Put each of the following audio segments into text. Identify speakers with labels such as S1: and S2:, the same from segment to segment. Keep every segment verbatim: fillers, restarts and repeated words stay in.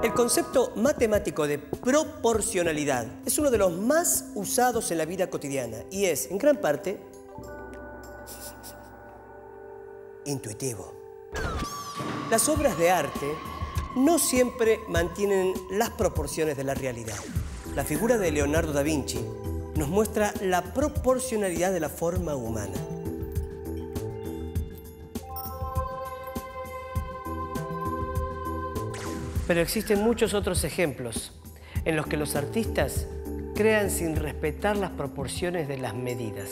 S1: El concepto matemático de proporcionalidad es uno de los más usados en la vida cotidiana y es, en gran parte, intuitivo. Las obras de arte no siempre mantienen las proporciones de la realidad. La figura de Leonardo da Vinci nos muestra la proporcionalidad de la forma humana. Pero existen muchos otros ejemplos en los que los artistas crean sin respetar las proporciones de las medidas.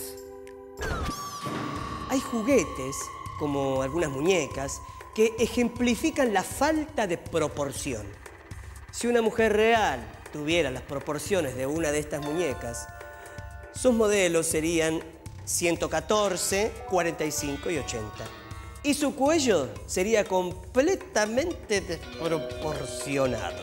S1: Hay juguetes, como algunas muñecas, que ejemplifican la falta de proporción. Si una mujer real tuviera las proporciones de una de estas muñecas, sus modelos serían ciento catorce, cuarenta y cinco y ochenta. Y su cuello sería completamente desproporcionado.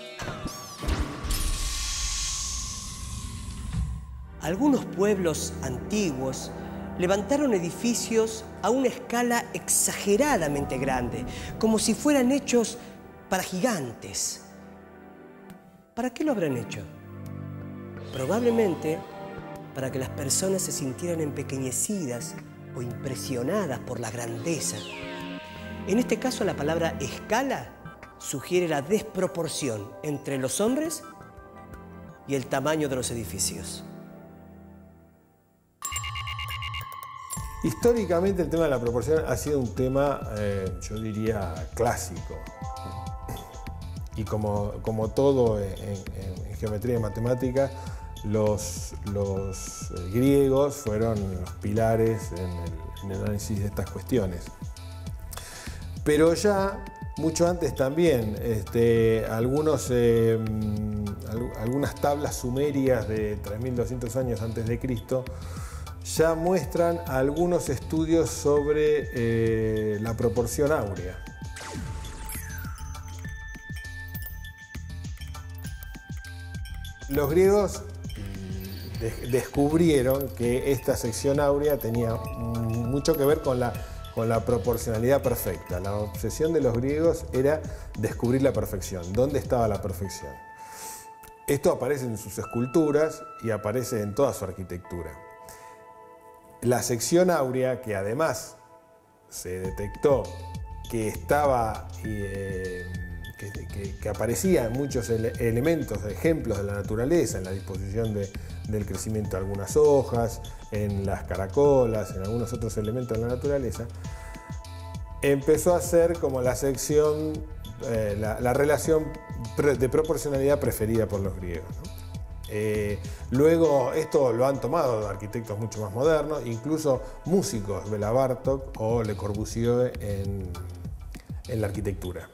S1: Algunos pueblos antiguos levantaron edificios a una escala exageradamente grande, como si fueran hechos para gigantes. ¿Para qué lo habrán hecho? Probablemente para que las personas se sintieran empequeñecidas o impresionadas por la grandeza. En este caso, la palabra escala sugiere la desproporción entre los hombres y el tamaño de los edificios.
S2: Históricamente el tema de la proporción ha sido un tema, eh, yo diría, clásico. Y como, como todo en, en, en geometría y matemática, los, los griegos fueron los pilares en el, en el análisis de estas cuestiones. Pero ya, mucho antes también, este, algunos, eh, algunas tablas sumerias de tres mil doscientos años antes de Cristo ya muestran algunos estudios sobre eh, la proporción áurea. Los griegos de descubrieron que esta sección áurea tenía mucho que ver con la, con la proporcionalidad perfecta. La obsesión de los griegos era descubrir la perfección. ¿Dónde estaba la perfección? Esto aparece en sus esculturas y aparece en toda su arquitectura. La sección áurea, que además se detectó que estaba, eh, que, que, que aparecía en muchos ele elementos, ejemplos de la naturaleza, en la disposición de, del crecimiento de algunas hojas, en las caracolas, en algunos otros elementos de la naturaleza, empezó a ser como la sección, eh, la, la relación de proporcionalidad preferida por los griegos, ¿no? Eh, luego esto lo han tomado arquitectos mucho más modernos, incluso músicos, Bela Bartók o Le Corbusier en, en la arquitectura.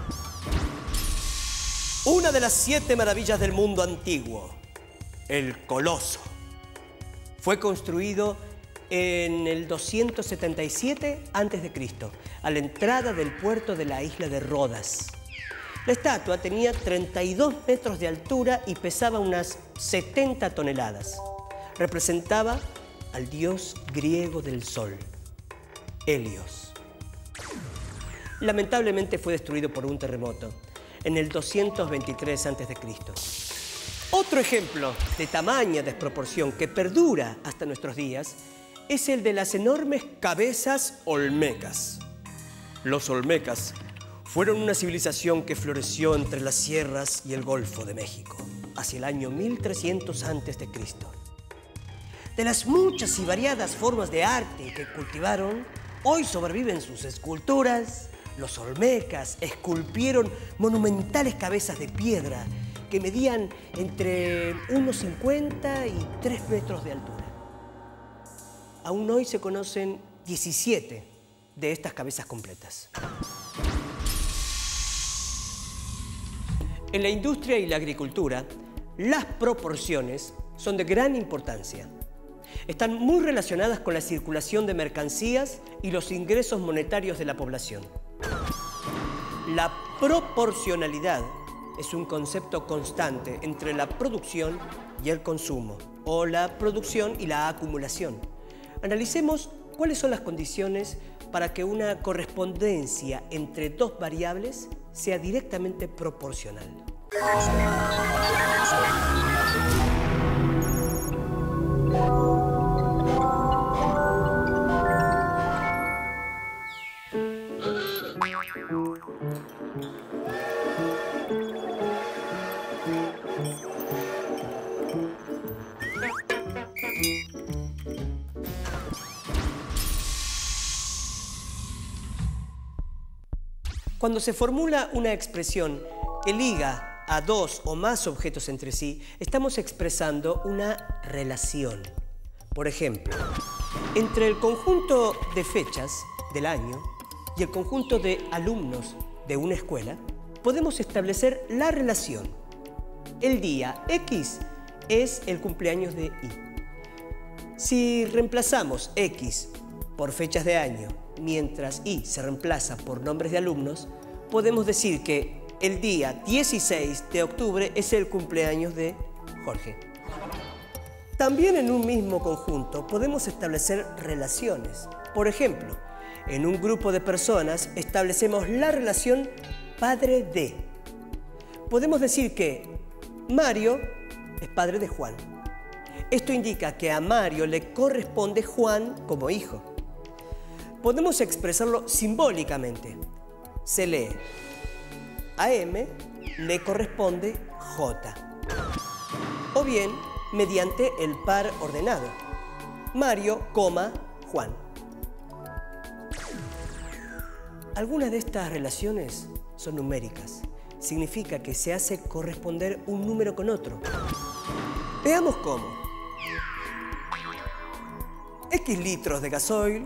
S1: Una de las siete maravillas del mundo antiguo, el Coloso, fue construido en el doscientos setenta y siete antes de Cristo, a la entrada del puerto de la isla de Rodas. La estatua tenía treinta y dos metros de altura y pesaba unas setenta toneladas. Representaba al dios griego del sol, Helios. Lamentablemente fue destruido por un terremoto en el doscientos veintitrés antes de Cristo. Otro ejemplo de tamaña desproporción que perdura hasta nuestros días es el de las enormes cabezas olmecas. Los olmecas fueron una civilización que floreció entre las sierras y el Golfo de México, hacia el año mil trescientos antes de Cristo. De las muchas y variadas formas de arte que cultivaron, hoy sobreviven sus esculturas. Los olmecas esculpieron monumentales cabezas de piedra que medían entre uno cincuenta y tres metros de altura. Aún hoy se conocen diecisiete de estas cabezas completas. En la industria y la agricultura, las proporciones son de gran importancia. Están muy relacionadas con la circulación de mercancías y los ingresos monetarios de la población. La proporcionalidad es un concepto constante entre la producción y el consumo, o la producción y la acumulación. Analicemos cuáles son las condiciones para que una correspondencia entre dos variables sea directamente proporcional. Cuando se formula una expresión que liga a dos o más objetos entre sí, estamos expresando una relación. Por ejemplo, entre el conjunto de fechas del año y el conjunto de alumnos de una escuela, podemos establecer la relación. El día X es el cumpleaños de Y. Si reemplazamos X por fechas de año, mientras Y se reemplaza por nombres de alumnos, podemos decir que el día dieciséis de octubre es el cumpleaños de Jorge. También en un mismo conjunto podemos establecer relaciones. Por ejemplo, en un grupo de personas establecemos la relación padre de. Podemos decir que Mario es padre de Juan. Esto indica que a Mario le corresponde Juan como hijo. Podemos expresarlo simbólicamente. Se lee a M le corresponde J. O bien mediante el par ordenado. Mario, Juan. Algunas de estas relaciones son numéricas. Significa que se hace corresponder un número con otro. Veamos cómo. X litros de gasoil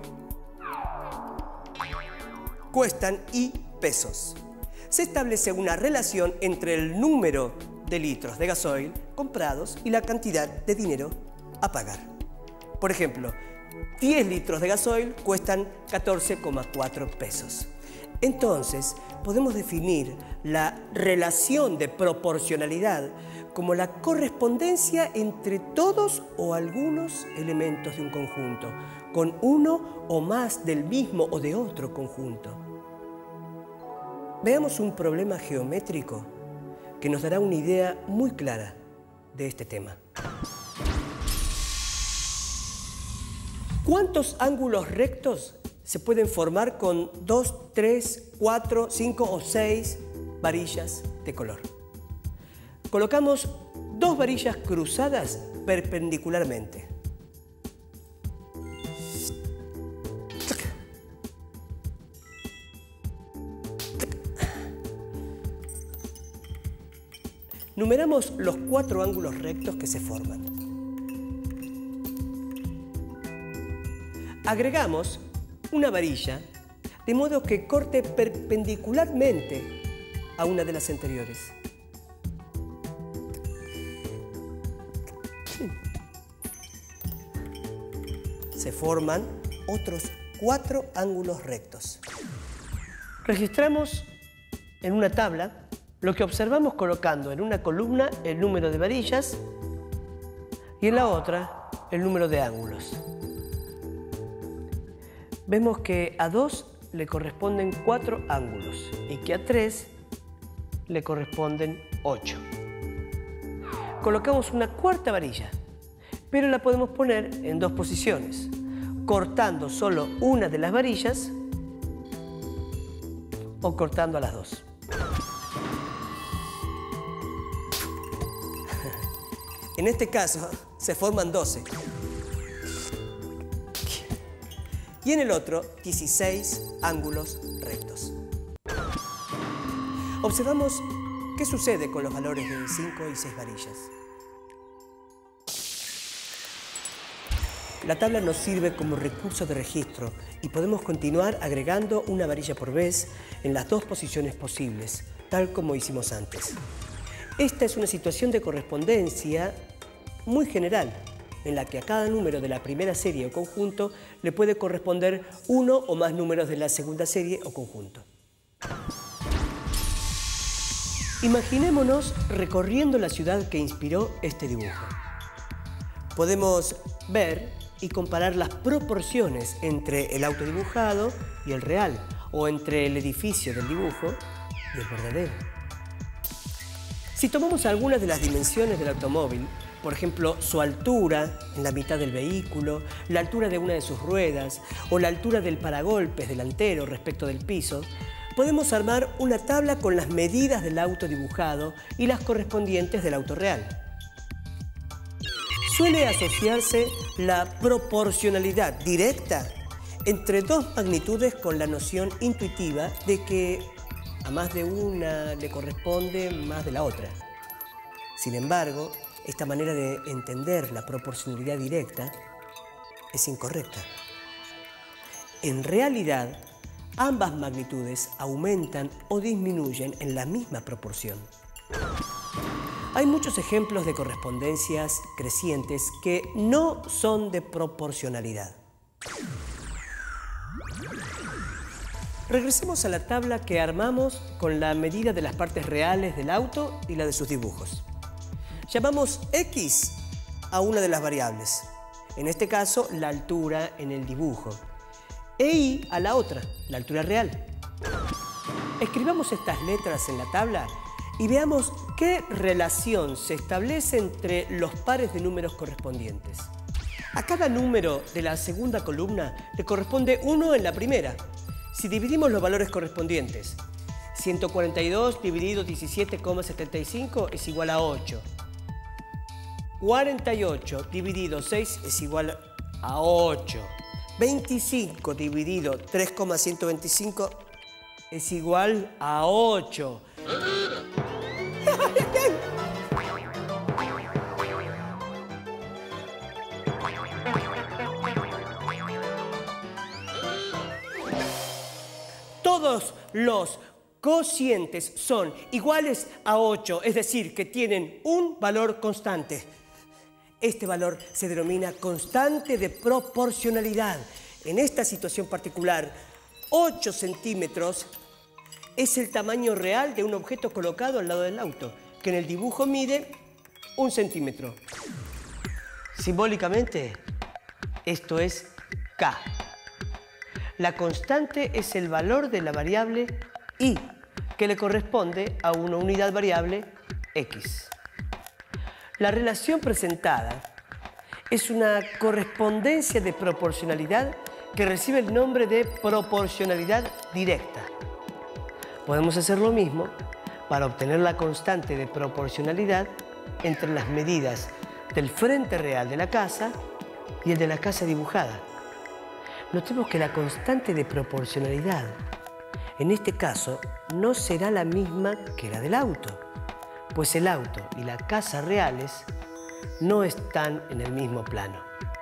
S1: cuestan Y pesos. Se establece una relación entre el número de litros de gasoil comprados y la cantidad de dinero a pagar. Por ejemplo, diez litros de gasoil cuestan catorce coma cuatro pesos. Entonces, podemos definir la relación de proporcionalidad como la correspondencia entre todos o algunos elementos de un conjunto, con uno o más del mismo o de otro conjunto. Veamos un problema geométrico que nos dará una idea muy clara de este tema. ¿Cuántos ángulos rectos se pueden formar con dos, tres, cuatro, cinco o seis varillas de color? Colocamos dos varillas cruzadas perpendicularmente. Numeramos los cuatro ángulos rectos que se forman. Agregamos una varilla de modo que corte perpendicularmente a una de las anteriores. Se forman otros cuatro ángulos rectos. Registramos en una tabla lo que observamos colocando en una columna el número de varillas y en la otra el número de ángulos. Vemos que a dos le corresponden cuatro ángulos y que a tres le corresponden ocho. Colocamos una cuarta varilla, pero la podemos poner en dos posiciones, cortando solo una de las varillas o cortando a las dos. En este caso se forman doce. Y en el otro, dieciséis ángulos rectos. Observamos qué sucede con los valores de cinco y seis varillas. La tabla nos sirve como recurso de registro y podemos continuar agregando una varilla por vez en las dos posiciones posibles, tal como hicimos antes. Esta es una situación de correspondencia muy general, en la que a cada número de la primera serie o conjunto le puede corresponder uno o más números de la segunda serie o conjunto. Imaginémonos recorriendo la ciudad que inspiró este dibujo. Podemos ver y comparar las proporciones entre el auto dibujado y el real, o entre el edificio del dibujo y el verdadero. Si tomamos algunas de las dimensiones del automóvil, por ejemplo, su altura en la mitad del vehículo, la altura de una de sus ruedas o la altura del paragolpes delantero respecto del piso, podemos armar una tabla con las medidas del auto dibujado y las correspondientes del auto real. Suele asociarse la proporcionalidad directa entre dos magnitudes con la noción intuitiva de que a más de una le corresponde más de la otra. Sin embargo, esta manera de entender la proporcionalidad directa es incorrecta. En realidad, ambas magnitudes aumentan o disminuyen en la misma proporción. Hay muchos ejemplos de correspondencias crecientes que no son de proporcionalidad. Regresemos a la tabla que armamos con la medida de las partes reales del auto y la de sus dibujos. Llamamos X a una de las variables, en este caso la altura en el dibujo, e Y a la otra, la altura real. Escribamos estas letras en la tabla y veamos qué relación se establece entre los pares de números correspondientes. A cada número de la segunda columna le corresponde uno en la primera. Si dividimos los valores correspondientes, ciento cuarenta y dos dividido diecisiete coma setenta y cinco es igual a ocho. cuarenta y ocho dividido seis es igual a ocho. veinticinco dividido tres coma ciento veinticinco es igual a ocho. Todos los cocientes son iguales a ocho, es decir, que tienen un valor constante. Este valor se denomina constante de proporcionalidad. En esta situación particular, ocho centímetros es el tamaño real de un objeto colocado al lado del auto, que en el dibujo mide un centímetro. Simbólicamente, esto es K. La constante es el valor de la variable Y, que le corresponde a una unidad variable X. La relación presentada es una correspondencia de proporcionalidad que recibe el nombre de proporcionalidad directa. Podemos hacer lo mismo para obtener la constante de proporcionalidad entre las medidas del frente real de la casa y el de la casa dibujada. Notemos que la constante de proporcionalidad, en este caso, no será la misma que la del auto, pues el auto y la casa reales no están en el mismo plano.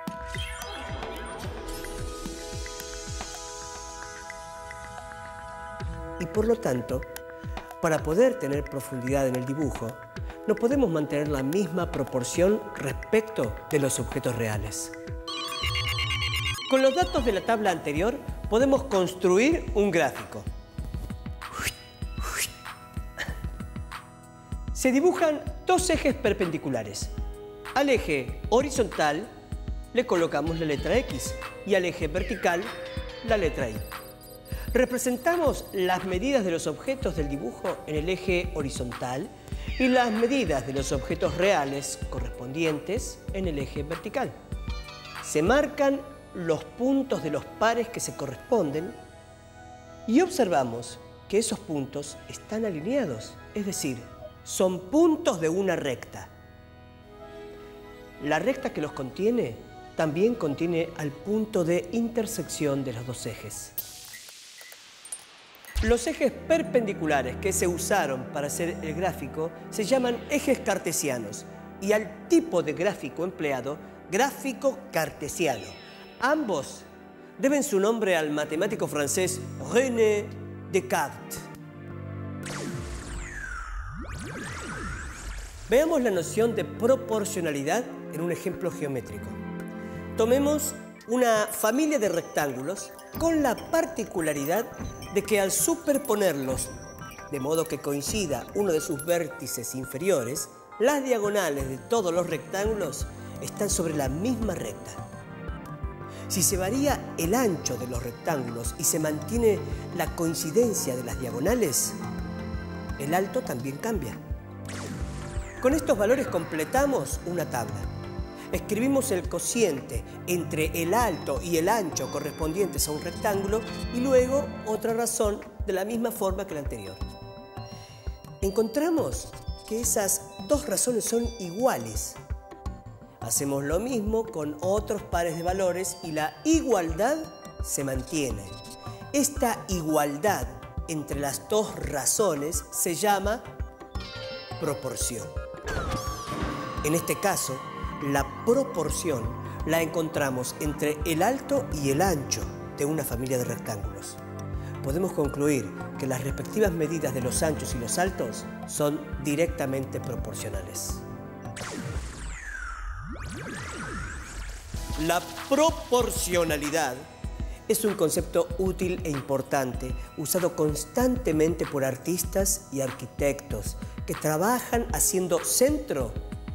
S1: Y por lo tanto, para poder tener profundidad en el dibujo, no podemos mantener la misma proporción respecto de los objetos reales. Con los datos de la tabla anterior, podemos construir un gráfico. Se dibujan dos ejes perpendiculares. Al eje horizontal le colocamos la letra X y al eje vertical la letra Y. Representamos las medidas de los objetos del dibujo en el eje horizontal y las medidas de los objetos reales correspondientes en el eje vertical. Se marcan los puntos de los pares que se corresponden y observamos que esos puntos están alineados, es decir, son puntos de una recta. La recta que los contiene también contiene al punto de intersección de los dos ejes. Los ejes perpendiculares que se usaron para hacer el gráfico se llaman ejes cartesianos y al tipo de gráfico empleado, gráfico cartesiano. Ambos deben su nombre al matemático francés René Descartes. Veamos la noción de proporcionalidad en un ejemplo geométrico. Tomemos una familia de rectángulos con la particularidad de que al superponerlos de modo que coincida uno de sus vértices inferiores, las diagonales de todos los rectángulos están sobre la misma recta. Si se varía el ancho de los rectángulos y se mantiene la coincidencia de las diagonales, el alto también cambia. Con estos valores completamos una tabla. Escribimos el cociente entre el alto y el ancho correspondientes a un rectángulo y luego otra razón de la misma forma que la anterior. Encontramos que esas dos razones son iguales. Hacemos lo mismo con otros pares de valores y la igualdad se mantiene. Esta igualdad entre las dos razones se llama proporción. En este caso, la proporción la encontramos entre el alto y el ancho de una familia de rectángulos. Podemos concluir que las respectivas medidas de los anchos y los altos son directamente proporcionales. La proporcionalidad es un concepto útil e importante, usado constantemente por artistas y arquitectos que trabajan haciendo centro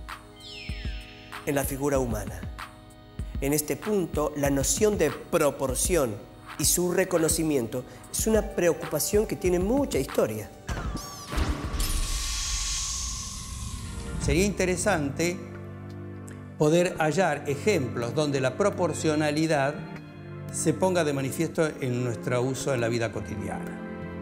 S1: en la figura humana. En este punto, la noción de proporción y su reconocimiento es una preocupación que tiene mucha historia.
S3: Sería interesante poder hallar ejemplos donde la proporcionalidad se ponga de manifiesto en nuestro uso en la vida cotidiana.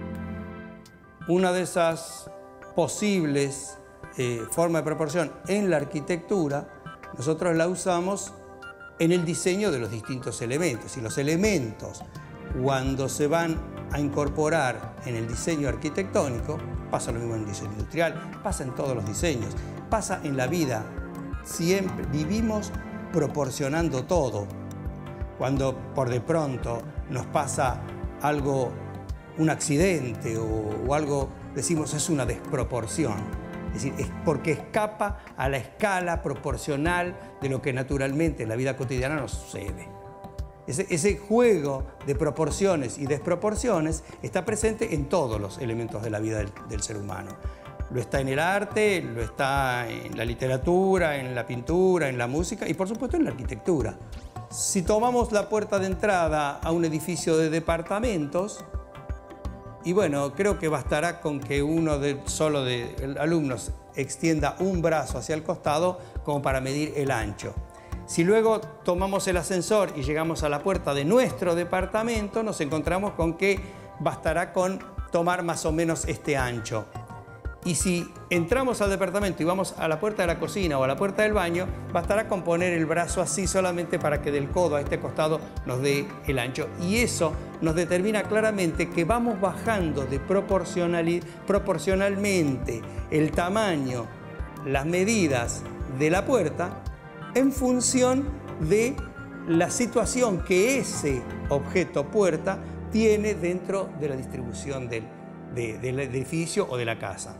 S3: Una de esas posibles eh, formas de proporción en la arquitectura, nosotros la usamos en el diseño de los distintos elementos. Y los elementos, cuando se van a incorporar en el diseño arquitectónico, pasa lo mismo en el diseño industrial, pasa en todos los diseños, pasa en la vida. Siempre vivimos proporcionando todo. Cuando por de pronto nos pasa algo, un accidente o, o algo, decimos es una desproporción. Es decir, es porque escapa a la escala proporcional de lo que naturalmente en la vida cotidiana nos sucede. Ese, ese juego de proporciones y desproporciones está presente en todos los elementos de la vida del, del ser humano. Lo está en el arte, lo está en la literatura, en la pintura, en la música y por supuesto en la arquitectura. Si tomamos la puerta de entrada a un edificio de departamentos, y bueno, creo que bastará con que uno de, solo de alumnos extienda un brazo hacia el costado como para medir el ancho. Si luego tomamos el ascensor y llegamos a la puerta de nuestro departamento, nos encontramos con que bastará con tomar más o menos este ancho. Y si entramos al departamento y vamos a la puerta de la cocina o a la puerta del baño, bastará con poner el brazo así solamente para que del codo a este costado nos dé el ancho. Y eso nos determina claramente que vamos bajando de proporcionalidad, proporcionalmente el tamaño, las medidas de la puerta en función de la situación que ese objeto puerta tiene dentro de la distribución del De, del edificio o de la casa.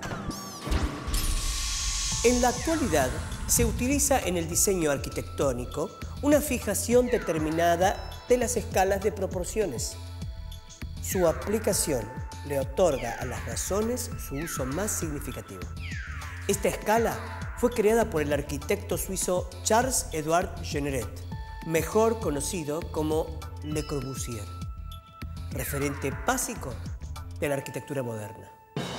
S1: En la actualidad se utiliza en el diseño arquitectónico una fijación determinada de las escalas de proporciones. Su aplicación le otorga a las razones su uso más significativo. Esta escala fue creada por el arquitecto suizo Charles-Édouard Jeanneret, mejor conocido como Le Corbusier, referente básico de la arquitectura moderna.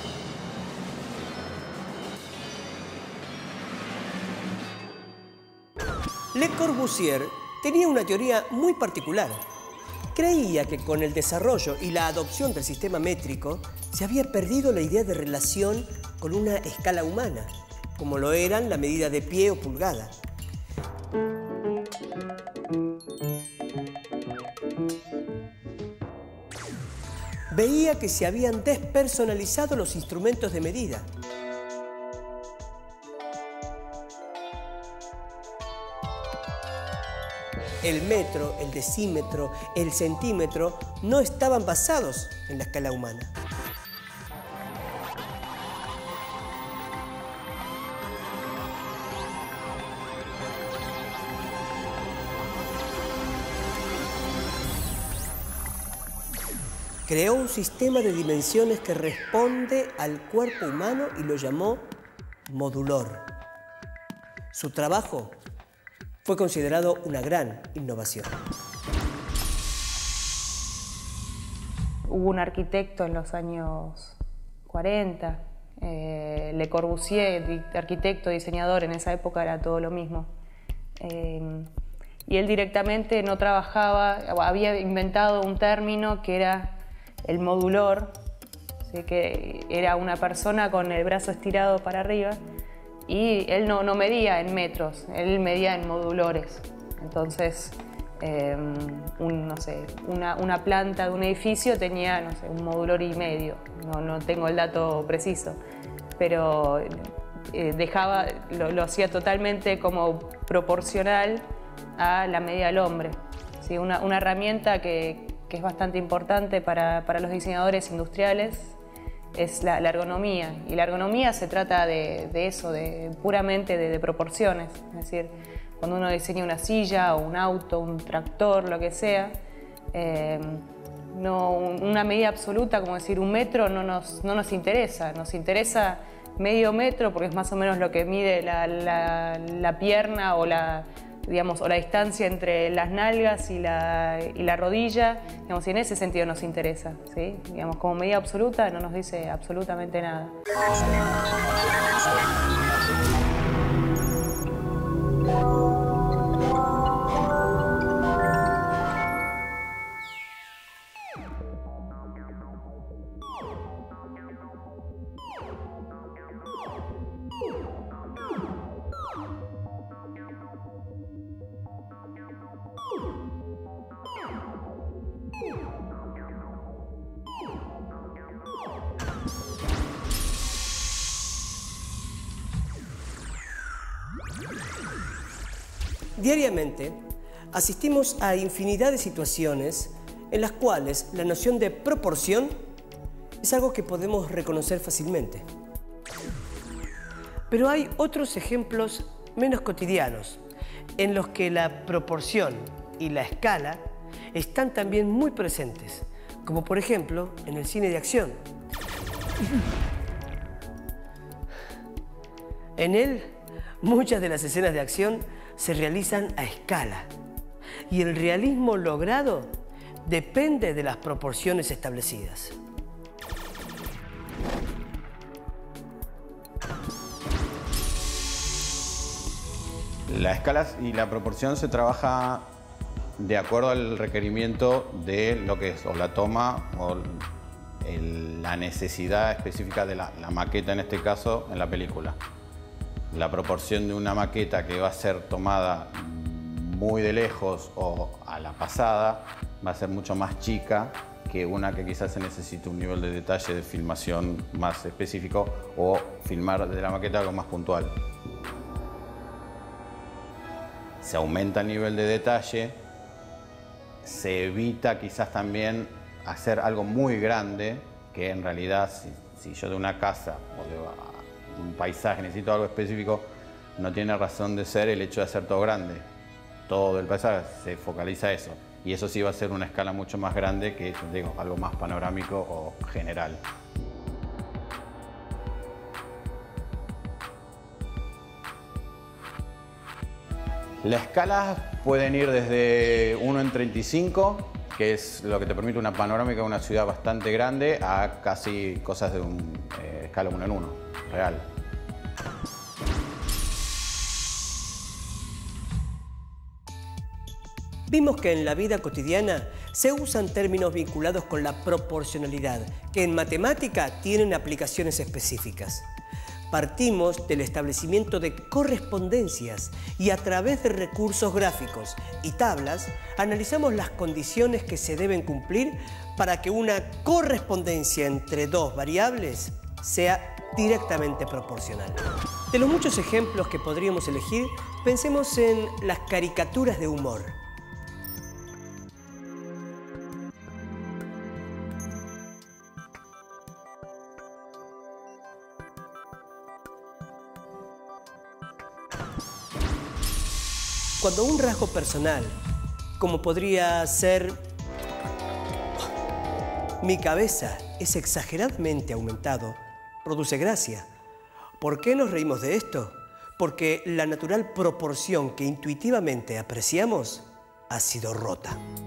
S1: Le Corbusier tenía una teoría muy particular. Creía que con el desarrollo y la adopción del sistema métrico se había perdido la idea de relación con una escala humana, como lo eran la medida de pie o pulgada. Veía que se habían despersonalizado los instrumentos de medida. El metro, el decímetro, el centímetro no estaban basados en la escala humana. Creó un sistema de dimensiones que responde al cuerpo humano y lo llamó modulor. Su trabajo fue considerado una gran innovación.
S4: Hubo un arquitecto en los años cuarenta, Eh, Le Corbusier, arquitecto, diseñador, en esa época era todo lo mismo. Eh, y él directamente no trabajaba, había inventado un término que era el modulor, ¿sí? Que era una persona con el brazo estirado para arriba, y él no, no medía en metros, él medía en modulores. Entonces, eh, un, no sé, una, una planta de un edificio tenía, no sé, un modulor y medio, no, no tengo el dato preciso, pero eh, dejaba, lo, lo hacía totalmente como proporcional a la medida del hombre. ¿Sí? Una, una herramienta que, que es bastante importante para, para los diseñadores industriales es la, la ergonomía, y la ergonomía se trata de, de eso, de, puramente de, de proporciones. Es decir, cuando uno diseña una silla o un auto, un tractor, lo que sea, eh, no, una medida absoluta, como decir un metro, no nos, no nos interesa. Nos interesa medio metro porque es más o menos lo que mide la, la, la pierna o la, digamos, o la distancia entre las nalgas y la, y la rodilla, digamos, y en ese sentido nos interesa, ¿sí? Digamos, como medida absoluta no nos dice absolutamente nada.
S1: Diariamente asistimos a infinidad de situaciones en las cuales la noción de proporción es algo que podemos reconocer fácilmente. Pero hay otros ejemplos menos cotidianos en los que la proporción y la escala están también muy presentes, como por ejemplo en el cine de acción. En él, muchas de las escenas de acción se realizan a escala, y el realismo logrado depende de las proporciones establecidas.
S5: La escala y la proporción se trabaja de acuerdo al requerimiento de lo que es o la toma o el, la necesidad específica de la, la maqueta, en este caso, en la película. La proporción de una maqueta que va a ser tomada muy de lejos o a la pasada va a ser mucho más chica que una que quizás se necesite un nivel de detalle de filmación más específico o filmar de la maqueta algo más puntual. Se aumenta el nivel de detalle, se evita quizás también hacer algo muy grande, que en realidad si, si yo de una casa o de un paisaje necesito algo específico, no tiene razón de ser el hecho de hacer todo grande. Todo el paisaje se focaliza a eso. Y eso sí va a ser una escala mucho más grande que, digo, algo más panorámico o general. Las escalas pueden ir desde uno en treinta y cinco, que es lo que te permite una panorámica de una ciudad bastante grande, a casi cosas de un, eh, escala uno en uno, real.
S1: Vimos que en la vida cotidiana se usan términos vinculados con la proporcionalidad, que en matemática tienen aplicaciones específicas. Partimos del establecimiento de correspondencias y a través de recursos gráficos y tablas analizamos las condiciones que se deben cumplir para que una correspondencia entre dos variables sea directamente proporcional. De los muchos ejemplos que podríamos elegir, pensemos en las caricaturas de humor. Cuando un rasgo personal, como podría ser mi cabeza, es exageradamente aumentado, produce gracia. ¿Por qué nos reímos de esto? Porque la natural proporción que intuitivamente apreciamos ha sido rota.